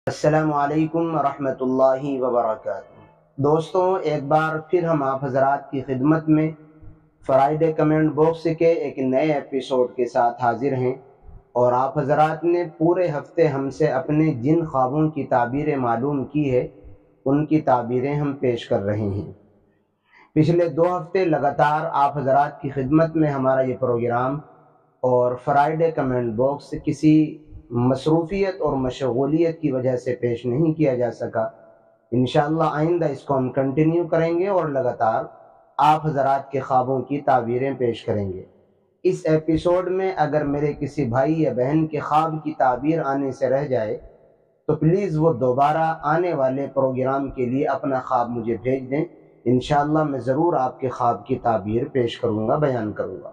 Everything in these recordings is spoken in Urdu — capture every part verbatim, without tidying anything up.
अस्सलामु अलैकुम रहमतुल्लाहि व बरकातुहू। दोस्तों, एक बार फिर हम आप हज़रात की खिदमत में फ्राइडे कमेंट बॉक्स के एक नए एपिसोड के साथ हाजिर हैं और आप हज़रात ने पूरे हफ्ते हमसे अपने जिन ख्वाबों की ताबीरें मालूम की है उनकी ताबीरें हम पेश कर रहे हैं। पिछले दो हफ्ते लगातार आप हज़रात की खिदमत में हमारा ये प्रोग्राम और फ्राइडे कमेंट बॉक्स किसी मसरूफ़ियत और मशगूलियत की वजह से पेश नहीं किया जा सका। इंशाअल्लाह आइंदा इसको हम कंटिन्यू करेंगे और लगातार आप हज़रात के ख्वाबों की ताबीरें पेश करेंगे। इस एपिसोड में अगर मेरे किसी भाई या बहन के ख्वाब की ताबीर आने से रह जाए तो प्लीज़ वो दोबारा आने वाले प्रोग्राम के लिए अपना ख्वाब मुझे भेज दें। इंशाअल्लाह मैं ज़रूर आपके ख्वाब की ताबीर पेश करूँगा, बयान करूँगा।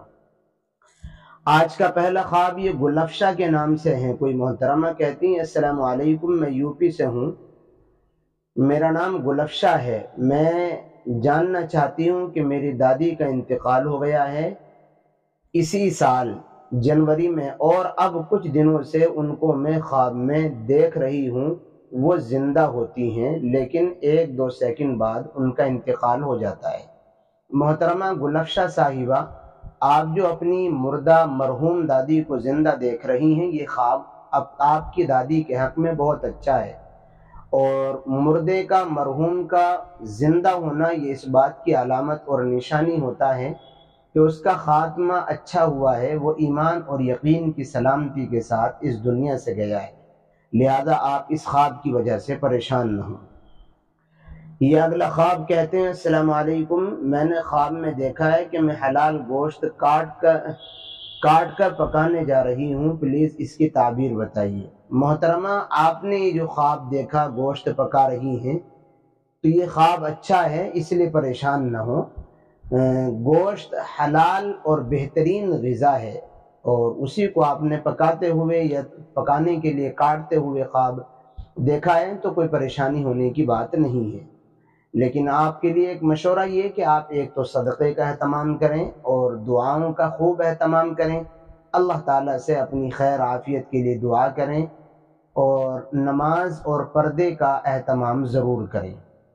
आज का पहला ख्वाब ये गुलफ्शा के नाम से है। कोई मोहतरमा कहती हैं, अस्सलाम वालेकुम, मैं यूपी से हूँ, मेरा नाम गुलफ्शा है। मैं जानना चाहती हूँ कि मेरी दादी का इंतकाल हो गया है इसी साल जनवरी में और अब कुछ दिनों से उनको मैं ख्वाब में देख रही हूँ। वो ज़िंदा होती हैं लेकिन एक दो सेकंड बाद उनका इंतकाल हो जाता है। मोहतरमा गुलफ्शा साहिबा, आप जो अपनी मुर्दा मरहूम दादी को ज़िंदा देख रही हैं, ये ख्वाब अब आपकी दादी के हक़ में बहुत अच्छा है और मुर्दे का मरहूम का ज़िंदा होना ये इस बात की अलामत और निशानी होता है कि उसका ख़ात्मा अच्छा हुआ है, वो ईमान और यकीन की सलामती के साथ इस दुनिया से गया है। लिहाजा आप इस ख्वाब की वजह से परेशान न हों। ये अगला ख्वाब कहते हैं, अस्सलाम वालेकुम, मैंने ख्वाब में देखा है कि मैं हलाल गोश्त काट कर काट कर पकाने जा रही हूँ, प्लीज़ इसकी ताबीर बताइए। मोहतरमा, आपने ये जो ख्वाब देखा गोश्त पका रही हैं तो ये ख्वाब अच्छा है, इसलिए परेशान न हो। गोश्त हलाल और बेहतरीन ग़िज़ा है और उसी को आपने पकाते हुए या पकाने के लिए काटते हुए ख्वाब देखा है तो कोई परेशानी होने की बात नहीं है। लेकिन आपके लिए एक मशवरा ये कि आप एक तो सदक़े का एहतमाम करें और दुआओं का खूब एहतमाम करें, अल्लाह ताला से अपनी खैर आफ़ियत के लिए दुआ करें और नमाज और पर्दे का एहतमाम ज़रूर करें।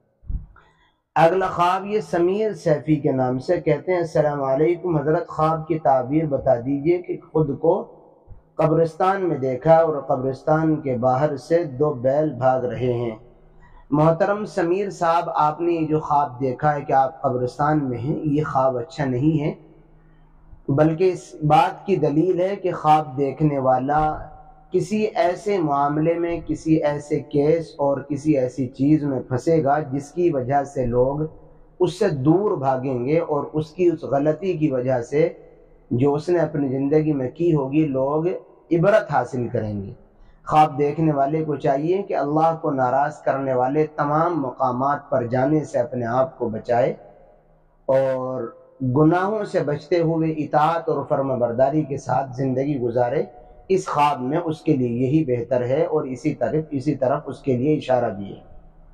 अगला ख्वाब ये समीर सैफ़ी के नाम से कहते हैं, अस्सलाम वालेकुम हज़रत, ख्वाब की ताबीर बता दीजिए कि खुद को कब्रिस्तान में देखा और कब्रिस्तान के बाहर से दो बैल भाग रहे हैं। मोहतरम समीर साहब, आपने ये जो ख्वाब देखा है कि आप कब्रिस्तान में हैं, ये ख्वाब अच्छा नहीं है, बल्कि इस बात की दलील है कि ख्वाब देखने वाला किसी ऐसे मामले में, किसी ऐसे केस और किसी ऐसी चीज़ में फंसेगा जिसकी वजह से लोग उससे दूर भागेंगे और उसकी उस गलती की वजह से जो उसने अपनी ज़िंदगी में की होगी लोग इबरत हासिल करेंगे। ख्वाब देखने वाले को चाहिए कि अल्लाह को नाराज़ करने वाले तमाम मकामात पर जाने से अपने आप को बचाए और गुनाहों से बचते हुए इताअत और फर्माबरदारी के साथ ज़िंदगी गुजारे। इस ख्वाब में उसके लिए यही बेहतर है और इसी तरफ इसी तरफ उसके लिए इशारा भी है।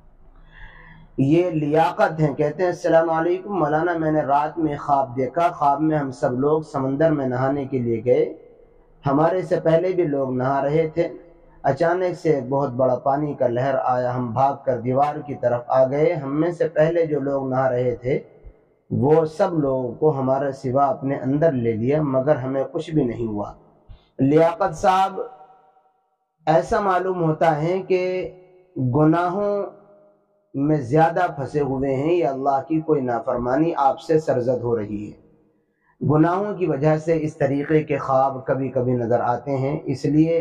ये लियाकत हैं, कहते हैं, अस्सलाम वालेकुम मौलाना, मैंने रात में ख्वाब देखा। ख्वाब में हम सब लोग समंदर में नहाने के लिए गए, हमारे से पहले भी लोग नहा रहे थे। अचानक से एक बहुत बड़ा पानी का लहर आया, हम भागकर दीवार की तरफ आ गए। हम में से पहले जो लोग नहा रहे थे वो सब लोगों को हमारा सिवा अपने अंदर ले लिया, मगर हमें कुछ भी नहीं हुआ। लियाकत साहब, ऐसा मालूम होता है कि गुनाहों में ज़्यादा फंसे हुए हैं या अल्लाह की कोई नाफरमानी आपसे सरजद हो रही है। गुनाहों की वजह से इस तरीक़े के ख्वाब कभी कभी नज़र आते हैं, इसलिए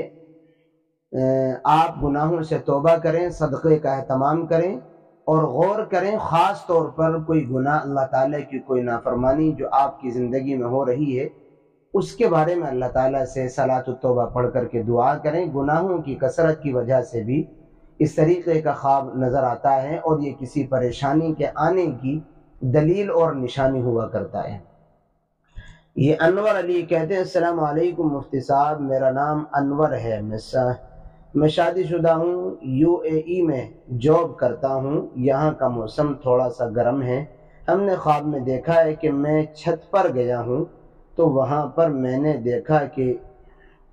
आप गुनाहों से तौबा करें, सदक़े का एहतमाम करें और गौर करें, ख़ास तौर पर कोई गुनाह, अल्लाह ताला की कोई नाफरमानी जो आपकी ज़िंदगी में हो रही है उसके बारे में अल्लाह ताला से सलात तौबा पढ़ कर के दुआ करें। गुनाहों की कसरत की वजह से भी इस तरीक़े का ख्वाब नज़र आता है और ये किसी परेशानी के आने की दलील और निशानी हुआ करता है। ये अनवर अली कहते हैं, अस्सलाम वालेकुम मुफ्ती साहब, मेरा नाम अनवर है, मैं मैं शादीशुदा हूँ, यूएई में जॉब करता हूँ, यहाँ का मौसम थोड़ा सा गर्म है। हमने ख्वाब में देखा है कि मैं छत पर गया हूँ तो वहाँ पर मैंने देखा कि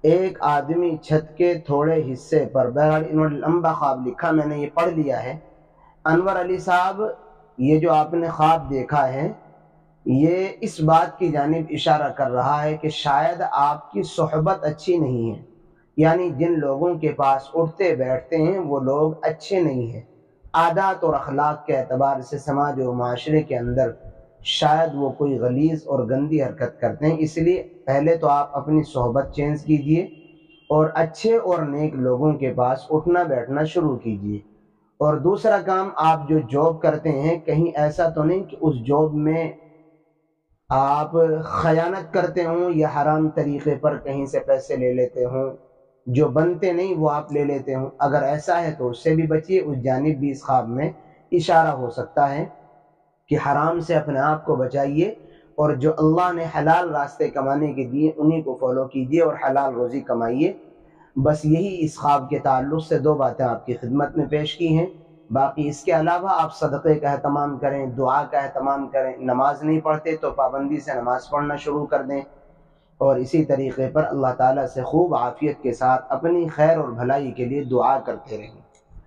ایک آدمی چھت کے تھوڑے حصے پر، بہرحال انہوں نے لمبا خواب لکھا، میں نے یہ پڑھ لیا ہے۔ انور علی صاحب، یہ جو آپ نے خواب دیکھا ہے یہ اس بات کی جانب اشارہ کر رہا ہے کہ شاید آپ کی صحبت اچھی نہیں ہے، یعنی جن لوگوں کے پاس اٹھتے بیٹھتے ہیں وہ لوگ اچھے نہیں ہیں، عادات اور اخلاق کے اعتبار سے سماج اور معاشرے کے اندر شاید وہ کوئی غلیظ اور گندی حرکت کرتے ہیں۔ اس لیے پہلے تو آپ اپنی صحبت چینج کیجئے اور اچھے اور نیک لوگوں کے پاس اٹھنا بیٹھنا شروع کیجئے۔ اور دوسرا کام، آپ جو جاب کرتے ہیں کہیں ایسا تو نہیں کہ اس جاب میں آپ خیانت کرتے ہوں یا حرام طریقے پر کہیں سے پیسے لے لیتے ہوں، جو بنتے نہیں وہ آپ لے لیتے ہوں۔ اگر ایسا ہے تو اس سے بھی بچیے، اس جانب بھی اس خواب میں اشارہ ہو سکتا ہے کہ حرام سے اپنے آپ کو بچائیے، اور جو اللہ نے حلال راستے کمانے کے دیے انہی کو فالو کیجیے اور حلال روزی کمائیے۔ بس یہی اس خواب کے تعلق سے دو باتیں آپ کی خدمت میں پیش کی ہیں۔ باقی اس کے علاوہ آپ صدقے کا اہتمام کریں، دعا کا اہتمام کریں، نماز نہیں پڑھتے تو پابندی سے نماز پڑھنا شروع کر دیں، اور اسی طریقے پر اللہ تعالیٰ سے خوب عافیت کے ساتھ اپنی خیر اور بھلائی کے لیے دعا کرتے رہیں۔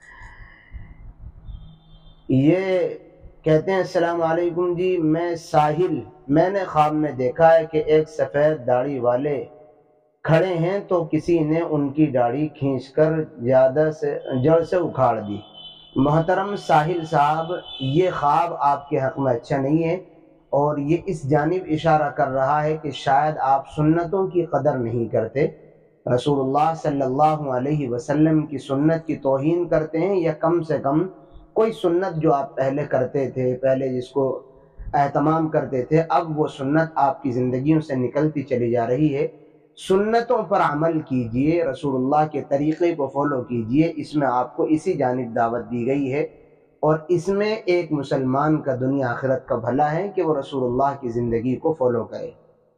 یہ کہتے ہیں السلام علیکم جی، میں ساحل، میں نے خواب میں دیکھا ہے کہ ایک سفید داڑھی والے کھڑے ہیں تو کسی نے ان کی داڑھی کھینچ کر زیادہ سے جڑ سے اکھاڑ دی۔ محترم ساحل صاحب، یہ خواب آپ کے حق میں اچھا نہیں ہے، اور یہ اس جانب اشارہ کر رہا ہے کہ شاید آپ سنتوں کی قدر نہیں کرتے، رسول اللہ صلی اللہ علیہ وسلم کی سنت کی توہین کرتے ہیں، یا کم سے کم کوئی سنت جو آپ پہلے کرتے تھے، پہلے جس کو اہتمام کرتے تھے، اب وہ سنت آپ کی زندگیوں سے نکلتی چلی جا رہی ہے۔ سنتوں پر عمل کیجئے، رسول اللہ کے طریقے کو فالو کیجئے، اس میں آپ کو اسی جانب دعوت دی گئی ہے، اور اس میں ایک مسلمان کا دنیا آخرت کا بھلا ہے کہ وہ رسول اللہ کی زندگی کو فالو کرے۔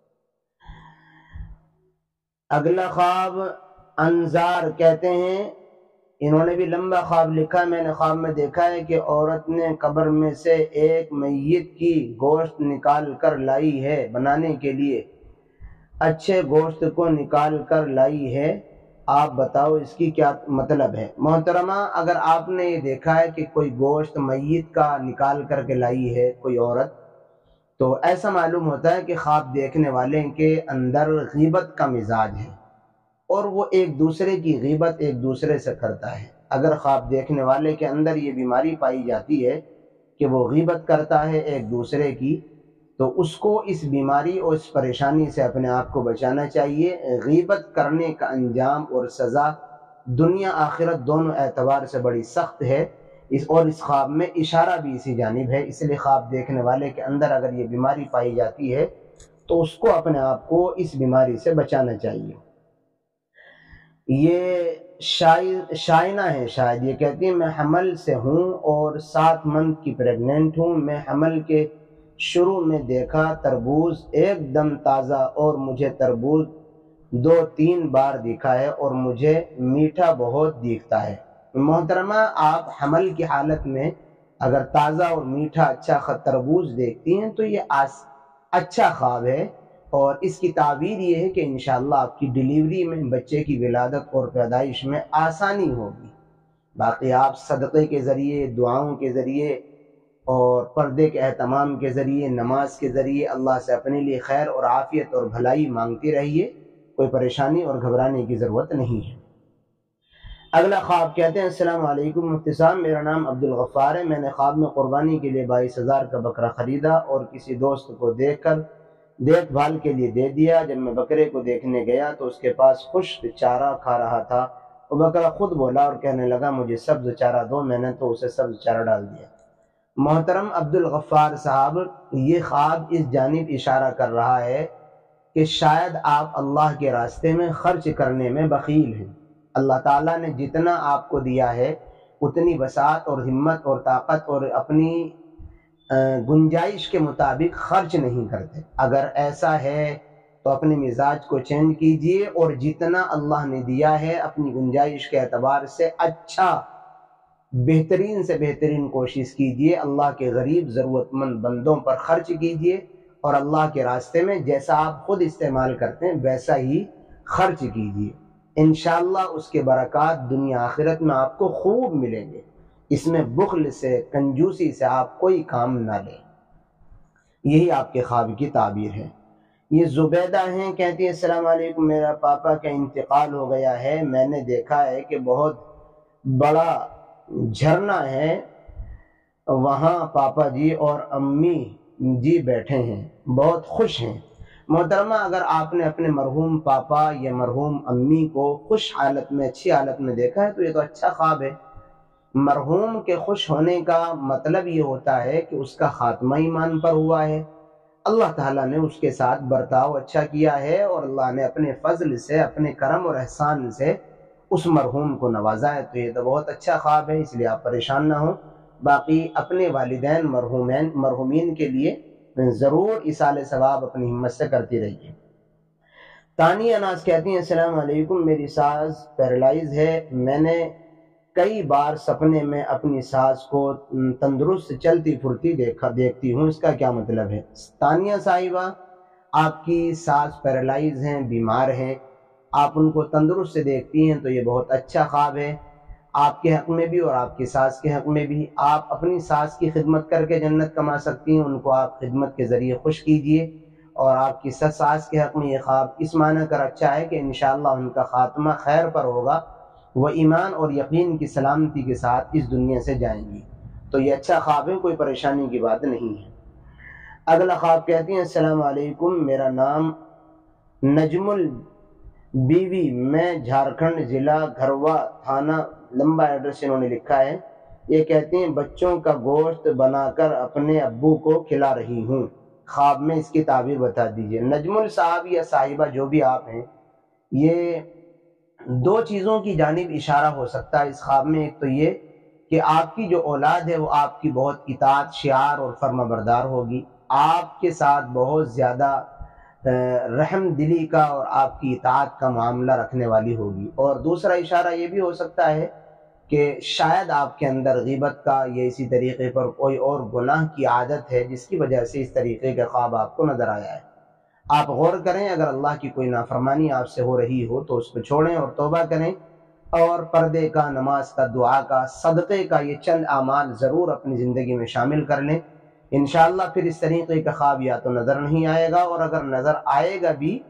اگلا خواب، انظار کہتے ہیں، انہوں نے بھی لمبا خواب لکھا، میں نے خواب میں دیکھا ہے کہ عورت نے قبر میں سے ایک میت کی گوشت نکال کر لائی ہے بنانے کے لیے، اچھے گوشت کو نکال کر لائی ہے، آپ بتاؤ اس کی کیا مطلب ہے؟ محترمہ، اگر آپ نے یہ دیکھا ہے کہ کوئی گوشت میت کا نکال کر کے لائی ہے کوئی عورت، تو ایسا معلوم ہوتا ہے کہ خواب دیکھنے والے کے اندر غیبت کا مزاج ہے، اور وہ ایک دوسرے کی غیبت ایک دوسرے سے کرتا ہے۔ اگر خواب دیکھنے والے کے اندر یہ بیماری پائی جاتی ہے کہ وہ غیبت کرتا ہے ایک دوسرے کی، تو اس کو اس بیماری اور اس پریشانی سے اپنے آپ کو بچانا چاہیے۔ غیبت کرنے کا انجام اور سزا دنیا آخرت دونوں اعتبار سے بڑی سخت ہے، اس اور اس خواب میں اشارہ بھی اسی جانب ہے، اس لیے خواب دیکھنے والے کے اندر اگر یہ بیماری پائی جاتی ہے تو اس کو اپنے آپ کو اس بیماری سے بچانا چاہیے۔ یہ شائنہ ہے شاید، یہ کہتی ہیں میں حمل سے ہوں اور سات منتھ کی پریگننٹ ہوں، میں حمل کے شروع میں دیکھا تربوز ایک دم تازہ، اور مجھے تربوز دو تین بار دکھا ہے اور مجھے میٹھا بہت دکھتا ہے۔ محترمہ، آپ حمل کی حالت میں اگر تازہ اور میٹھا اچھا تربوز دیکھتی ہیں تو یہ اچھا خواب ہے، اور اس کی تعبیر یہ ہے کہ انشاءاللہ آپ کی ڈیلیوری میں، بچے کی ولادت اور پیدائش میں آسانی ہوگی۔ باقی آپ صدقے کے ذریعے، دعاؤں کے ذریعے اور پردے کے اہتمام کے ذریعے، نماز کے ذریعے اللہ سے اپنے لیے خیر اور عافیت اور بھلائی مانگتی رہیے، کوئی پریشانی اور گھبرانے کی ضرورت نہیں ہے۔ اگلا خواب کہتے ہیں السلام علیکم مفتی صاحب، میرا نام عبدالغفار ہے، میں نے خواب میں قربانی کے لیے بائیس ہزار کا بکرا خریدا اور کسی دوست کو دیکھ کر دیکھ بھال کے لیے دے دیا۔ جب میں بکرے کو دیکھنے گیا تو اس کے پاس خشک چارہ کھا رہا تھا، وہ بکرا خود بولا اور کہنے لگا مجھے سبز چارہ دو، میں نے تو اسے سبز چارہ ڈال دیا۔ محترم عبدالغفار صاحب، یہ خواب اس جانب اشارہ کر رہا ہے کہ شاید آپ اللہ کے راستے میں خرچ کرنے میں بخیل ہیں۔ اللہ تعالیٰ نے جتنا آپ کو دیا ہے اتنی بساط اور ہمت اور طاقت اور اپنی گنجائش کے مطابق خرچ نہیں کرتے۔ اگر ایسا ہے تو اپنے مزاج کو چینج کیجئے، اور جتنا اللہ نے دیا ہے اپنی گنجائش کے اعتبار سے اچھا بہترین سے بہترین کوشش کیجئے، اللہ کے غریب ضرورت مند بندوں پر خرچ کیجئے، اور اللہ کے راستے میں جیسا آپ خود استعمال کرتے ہیں ویسا ہی خرچ کیجیے، انشاءاللہ اس کے برکات دنیا آخرت میں آپ کو خوب ملیں گے۔ اس میں بخل سے، کنجوسی سے آپ کوئی کام نہ لیں۔ یہی آپ کے خواب کی تعبیر ہے۔ یہ زبیدہ ہیں، کہتی ہیں السلام علیکم، میرا پاپا کا انتقال ہو گیا ہے، میں نے دیکھا ہے کہ بہت بڑا جھرنا ہے، وہاں پاپا جی اور امی جی بیٹھے ہیں، بہت خوش ہیں۔ محترمہ، اگر آپ نے اپنے مرحوم پاپا یا مرحوم امی کو خوش حالت میں، اچھی حالت میں دیکھا ہے تو یہ تو اچھا خواب ہے۔ مرحوم کے خوش ہونے کا مطلب یہ ہوتا ہے کہ اس کا خاتمہ ایمان پر ہوا ہے، اللہ تعالیٰ نے اس کے ساتھ برتاؤ اچھا کیا ہے، اور اللہ نے اپنے فضل سے، اپنے کرم اور احسان سے اس مرحوم کو نوازا ہے، تو یہ تو بہت اچھا خواب ہے، اس لیے آپ پریشان نہ ہوں۔ باقی اپنے والدین مرحومین مرحومین کے لیے ضرور ایصال ثواب اپنی ہمت سے کرتی رہیے۔ تانیہ ناز کہتی ہیں السلام علیکم، میری ساس پیرالائز ہے، میں نے کئی بار سپنے میں اپنی ساس کو تندرست چلتی پھرتی دیکھا دیکھتی ہوں، اس کا کیا مطلب ہے؟ تانیہ صاحبہ، آپ کی ساس پیرالائز ہیں، بیمار ہیں، آپ ان کو تندرست سے دیکھتی ہیں تو یہ بہت اچھا خواب ہے، آپ کے حق میں بھی اور آپ کی ساس کے حق میں بھی۔ آپ اپنی ساس کی خدمت کر کے جنت کما سکتی ہیں، ان کو آپ خدمت کے ذریعے خوش کیجئے، اور آپ کی ساس کے حق میں یہ خواب اس معنی کر اچھا ہے کہ انشاءاللہ ان کا خاتمہ خیر پر ہوگا، وہ ایمان اور یقین کی سلامتی کے ساتھ اس دنیا سے جائیں گی، تو یہ اچھا خواب ہے، کوئی پریشانی کی بات نہیں ہے۔ اگلا خواب کہتی ہیں السلام علیکم، میرا نام نجم البیوی، میں جھارکھنڈ، ضلع گھروا، تھانہ، لمبا ایڈریس انہوں نے لکھا ہے۔ یہ کہتے ہیں بچوں کا گوشت بنا کر اپنے ابو کو کھلا رہی ہوں، خواب میں اس کی تعبیر بتا دیجئے۔ نجم الصاحب یا صاحبہ جو بھی آپ ہیں، یہ دو چیزوں کی جانب اشارہ ہو سکتا ہے اس خواب میں۔ ایک تو یہ کہ آپ کی جو اولاد ہے وہ آپ کی بہت اطاعت، شعار اور فرما بردار ہوگی، آپ کے ساتھ بہت زیادہ رحم دلی کا اور آپ کی اطاعت کا معاملہ رکھنے والی ہوگی۔ اور دوسرا اشارہ یہ بھی ہو سکتا ہے کہ شاید آپ کے اندر غیبت کا یا اسی طریقے پر کوئی اور گناہ کی عادت ہے جس کی وجہ سے اس طریقے کا خواب آپ کو نظر آیا ہے۔ آپ غور کریں، اگر اللہ کی کوئی نافرمانی آپ سے ہو رہی ہو تو اس کو چھوڑیں اور توبہ کریں، اور پردے کا، نماز کا، دعا کا، صدقے کا یہ چند اعمال ضرور اپنی زندگی میں شامل کر لیں، انشاءاللہ پھر اس طریقے کا خواب یا تو نظر نہیں آئے گا، اور اگر نظر آئے گا بھی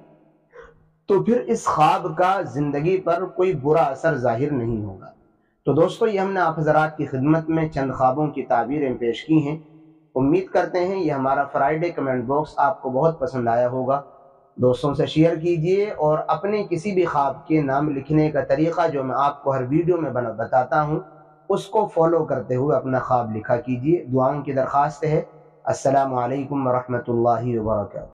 تو پھر اس خواب کا زندگی پر کوئی برا اثر ظاہر نہیں ہوگا۔ تو دوستو، یہ ہم نے آپ حضرات کی خدمت میں چند خوابوں کی تعبیریں پیش کی ہیں۔ امید کرتے ہیں یہ ہمارا فرائیڈے کمنٹ باکس آپ کو بہت پسند آیا ہوگا۔ دوستوں سے شیئر کیجئے، اور اپنے کسی بھی خواب کے نام لکھنے کا طریقہ جو میں آپ کو ہر ویڈیو میں بتاتا ہوں اس کو فالو کرتے ہوئے اپنا خواب لکھا کیجئے۔ دعاؤں کی درخواست ہے۔ السلام علیکم ورحمۃ اللہ وبرکاتہ۔